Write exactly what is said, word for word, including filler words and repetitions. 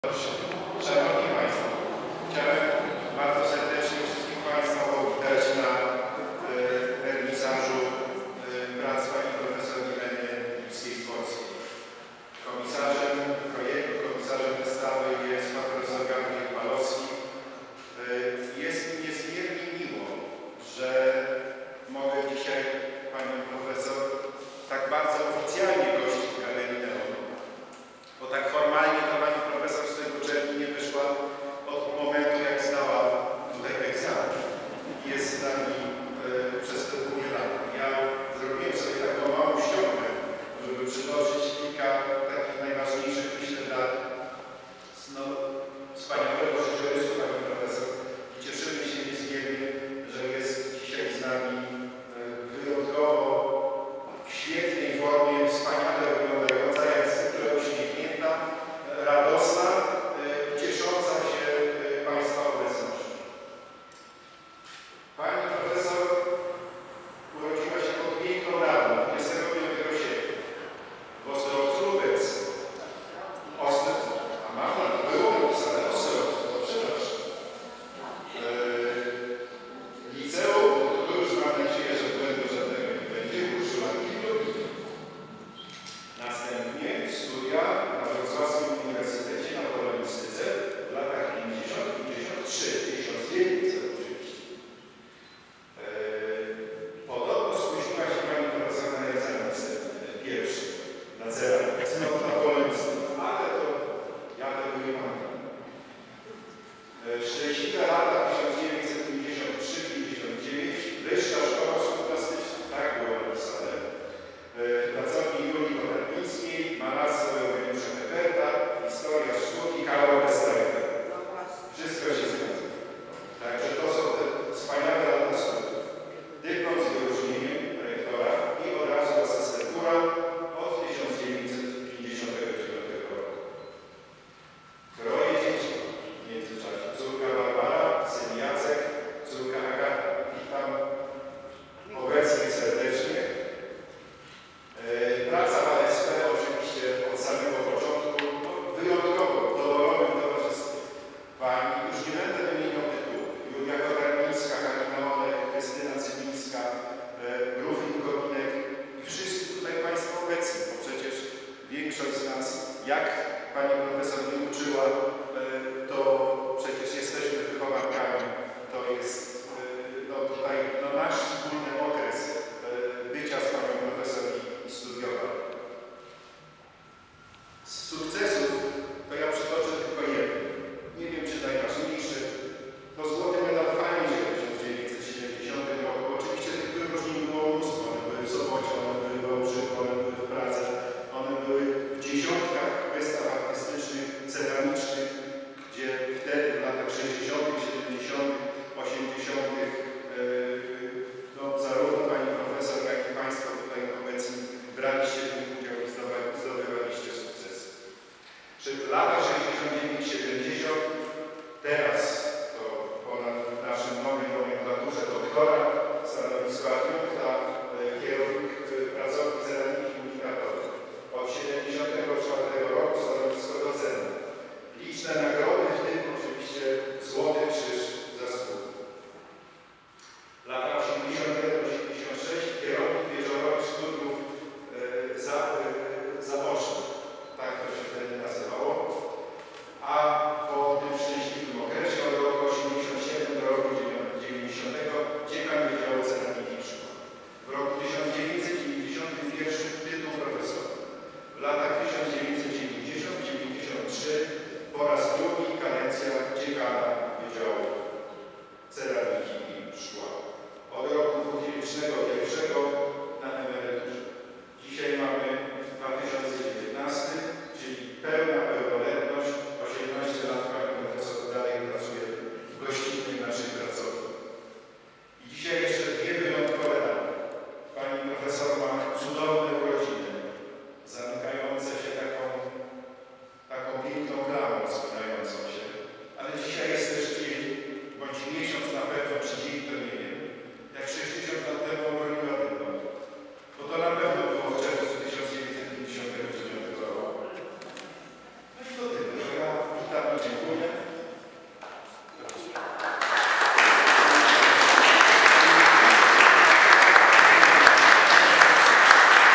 Szanowni Państwo, chciałem bardzo serdecznie wszystkich Państwa powitać na wernisażu prac pani profesor Ireny Lipskiej-Stworskiej. Komisarzem projektu, komisarzem wystawy jest pan profesor Gabriel Balowski. Jest mi niezmiernie miło, że mogę dzisiaj panią profesor tak bardzo oficjalnie gościć w Galerii Neonu, bo tak formalnie to pani profesor z tej uczelni nie wyszła od momentu, jak zdała tutaj egzamin. Jest z nami y, przez te długie lata. Ja zrobiłem sobie taką małą ściągę, żeby przytoczyć kilka takich najważniejszych, myślę, dat z no, wspaniałego życiorysu pani profesor. I cieszymy się niezmiernie, że jest dzisiaj z nami y, wyjątkowo w świetnej formie, wspaniale wyglądająca, jak zwykle uśmiechnięta, radosna, y, ciesząca się y, Państwa obecnością. Pani profesor urodziła się pod piękną datą, dwudziestego piątego sierpnia w Ostrowcu Lubelskim. Ostrowcu, a mama, to było napisane Ostrowcu, to przepraszam. Yy, liceum, to już mam nadzieję, że błędu żadnego nie będzie, użyłanki w Lublinie. Następnie studia na Wrocławskim Uniwersytecie na polonistyce w latach pięćdziesiątych pięćdziesiąt trzy tysiąc dziewięćset oczywiście. Yy, podobno spóźniła się pani profesor na egzamin pierwszy, na ceramikę, znowu na polonistykę, ale to ja tego nie pamiętam. Yy, szczęśliwe lata tysiąc dziewięćset pięćdziesiąt trzy pięćdziesiąt dziewięć, Wyższa Szkoła Sztuk Plastycznych, tak było napisane. Yy, pracowni Julii Kotarbińskiej, malarstwo Eugeniusza Eberta, historia sztuki Karola Westerka. Wszystko się zgadza. Także to są te wspaniałe lata studiów. Dyplom z wyróżnieniem rektora i od razu asystentura od tysiąc dziewięćset pięćdziesiątego dziewiątego roku. Troje dzieci w międzyczasie. Córka Barbara, syn Jacek, córka Agata. Witam obecnych serdecznie. Yy, Praca w A S P oczywiście od samego początku, no, wyjątkowo w doborowym towarzystwie. Pani, już nie będę wymieniał tytułów, Julia Kotarbińska, Halina Olech, Krystyna Cywińska, yy, Rufin Kominek i wszyscy tutaj Państwo obecni, bo przecież większość z nas, jak pani profesor nie uczyła, yy, to przecież jesteśmy wychowankami. To jest yy, no, tutaj no, nasz wspólny okres yy, bycia z panią profesor i, i studiowania. Z sukcesów to ja przytoczę tylko jeden. Nie wiem, czy najważniejszy. To złoty medal Fajnie w tysiąc dziewięćset siedemdziesiątym roku. Oczywiście tych wyróżnień było mnóstwo. One były w Sopocie, one były w Wałbrzychu, one były w Pradze. One były w dziesiątkach wystaw artystycznych, ceramicznych, gdzie wtedy w latach sześćdziesiątych, siedemdziesiątych, osiemdziesiątych yy, no, zarówno pani profesor, jak i Państwo tutaj obecni braliście w nich udział i zdobywaliście sukcesy. Przy latach sześćdziesiąt dziewięć siedemdziesiąt, teraz to ponad w naszym nowym nomenklaturze doktora, stanowisko adiunkta, kierownik pracowni ceramiki unikatowej. Od siedemdziesiątego czwartego roku stanowisko docenta. Liczne nagrody, w tym oczywiście Złoty Krzyż Zasługi. Lata osiemdziesiąt jeden do osiemdziesiąt sześć, kierownik wieczorowych studiów yy, za, yy, zaocznych. Tak to się wtedy nazywało. A po tym szczęśliwym okresie od roku osiemdziesiąt siedem do roku dziewięćdziesiątego dziekan Wydziału Ceramiki i Szkła. W roku tysiąc dziewięćset dziewięćdziesiątym pierwszym tytuł profesora. W latach tysiąc dziewięćset dziewięćdziesiątym do dziewięćdziesiątego trzeciego po raz drugi kadencja dziekana